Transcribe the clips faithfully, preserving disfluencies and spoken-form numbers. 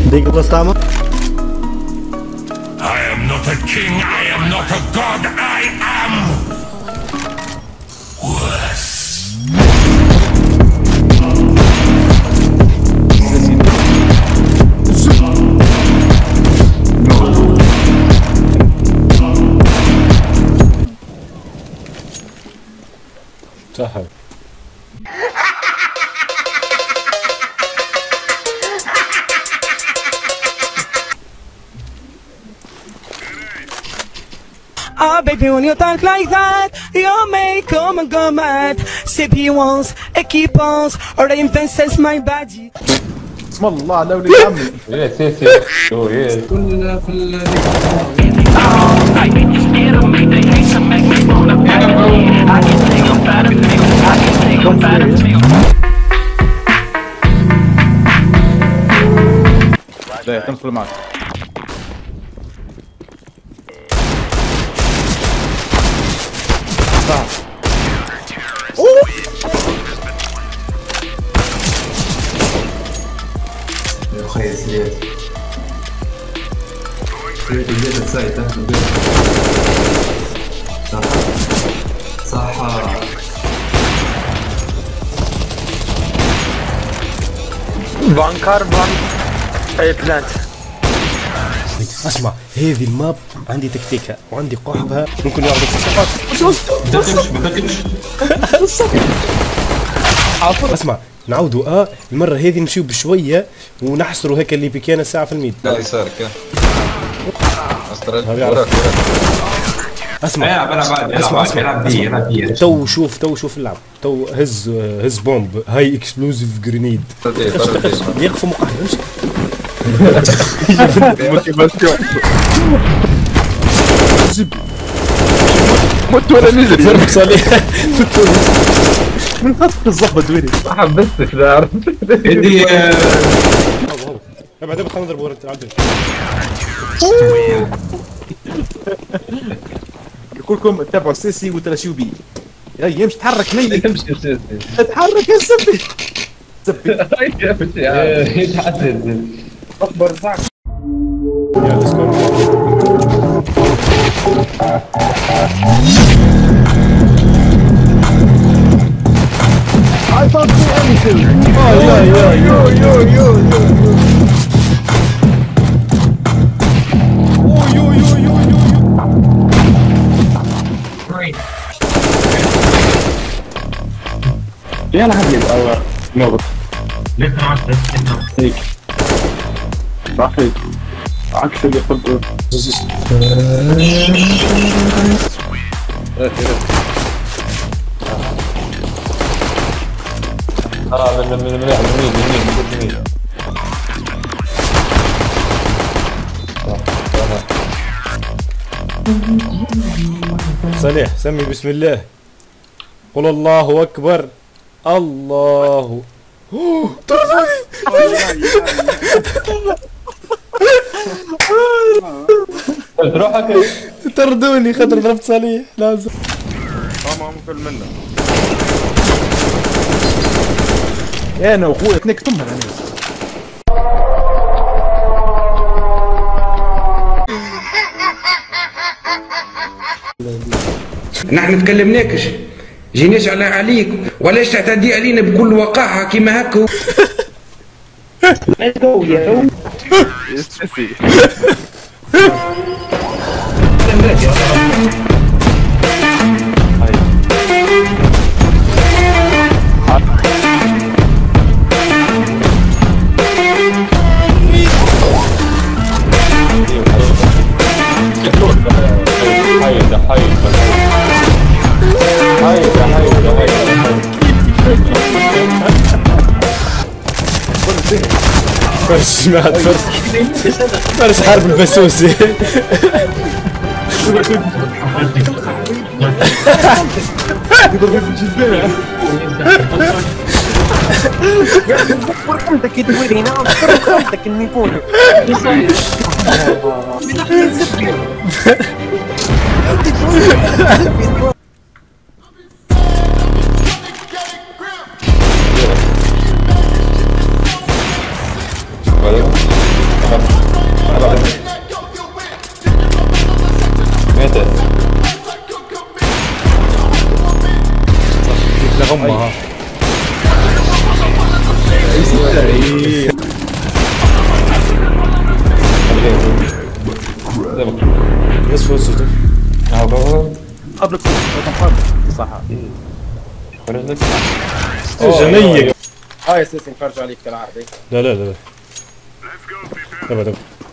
ديك القصامة. I am not a king, I am not a god, I am worse. سهل. Oh baby, when you talk like that, you may come and go mad. C P once, equipons, or investors my body. اسم الله على ولد عمي. يس يس يس يس. كلنا في ال لا تدخل معك. يا أخي زياد زياد زياد السايت صح صح. بانكار بان اي بلانت. اسمع، هذه الماب عندي تكتيكها وعندي قحبها، ممكن ياخذ الصفات. اسمع، نعودوا اه المره هذه نمشيو بشويه ونحصروا هيك اللي بكينا ساعه في الميد. لا يسارك اسمع اسمع اسمع تو شوف تو شوف اللعب، تو هز هز بومب هاي اكسبلوزيف جرينيد يقفوا مقهر. امشي مت ولا نجري فرق صالح من خط الزهبة ويني حبستك لا عرفت ادي ابعد ابعد خلينا نضرب ورا تعدل. كلكم تتابعوا سيسي وتلاشيو بي. يا يمشي تحرك نيلي امشي سيسي تحرك يا سبي سبي يتعدل اكبر صعب. يا ليتس جو. I don't see anything. Oh yeah yeah yo yo yo yo yo. Oh yo yo yo yo yo. Great. يلا حبيبي اول نقط. لسه عارف هيك. صحيح. عكس اللي قبل. اه من من من من من من صالح سمي بسم الله. قل الله اكبر. الله روحك طردوني خاطر ضربت صالح لازم. ماما مكل منه. يا انا واخويا تنكتمها الناس. نحن تكلمناكش جيناش على عليك ولاش تعتدي علينا بكل وقاحة كيما هكا. فرش ما عاد فرش فرش حرب البسوسي. ورقمتك يدوري نعم ورقمتك النيبون. ماتت. لغمها. بس فوزته. قبلك قبل صح. جنيك. هاي اساسا خرج عليك كالعادة. لا لا لا. ابدا.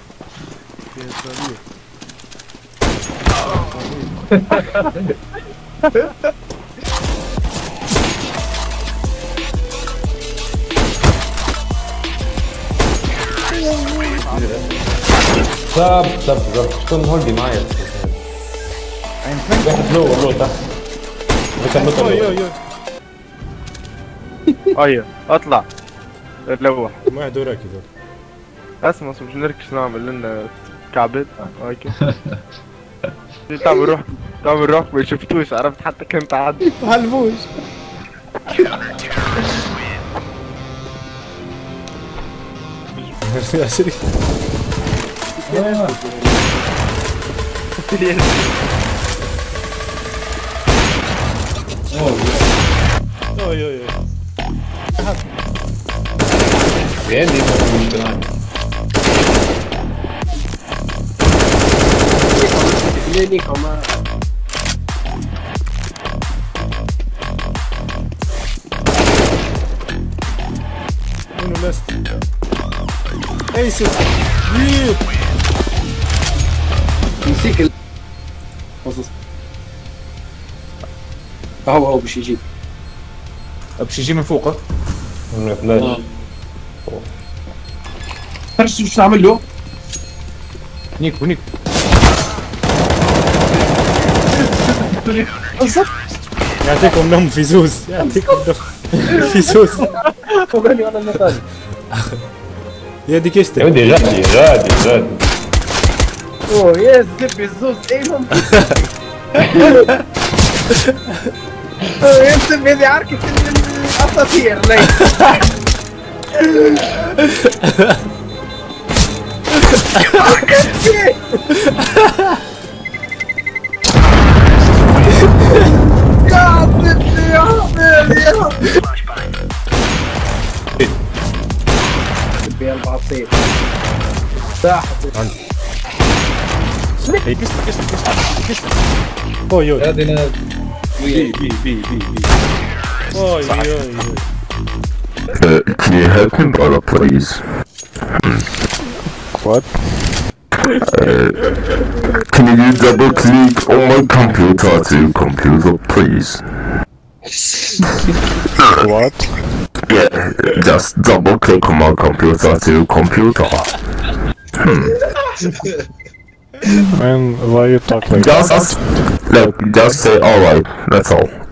ساب ساب ساب شلون هولدي معايا واحد لو لو تحت بكمل ايوه ايوه اطلع اتلوح ما دورك كذا اسمع اسمع مش نركش نعمل لنا كعبات هاي كيف تعمل روح تعمل روح ما شفتوش عرفت حتى كنت عادي معلموش يا شريك اوي اوي bien دي مشكلة ليني كمان منو لاست ايسف يمسك ال خصوص هو هو باش يجي باش يجي من فوقه لا عرفت شو تعمل له؟ نيكو نيكو يعطيكم نوم في زوز يعطيكم نوم في زوز فوقاني وانا النتاج يا ديك ايش يا ودي غادي غادي غادي اوه يا زبي الزوز ايهم يا زبي هذه عركة الاساطير ليه يا البعصير ساحة هي كسر كسر كسر كسر اوي اوي هذه ناس بي بي بي بي اوي اوي Uh, can you help me, brother, please? What? Uh, can you double click on my computer to computer, please? What? Yeah, just double click on my computer to computer. Hmm. Man, why you talk like Just, look, just say alright, that's all.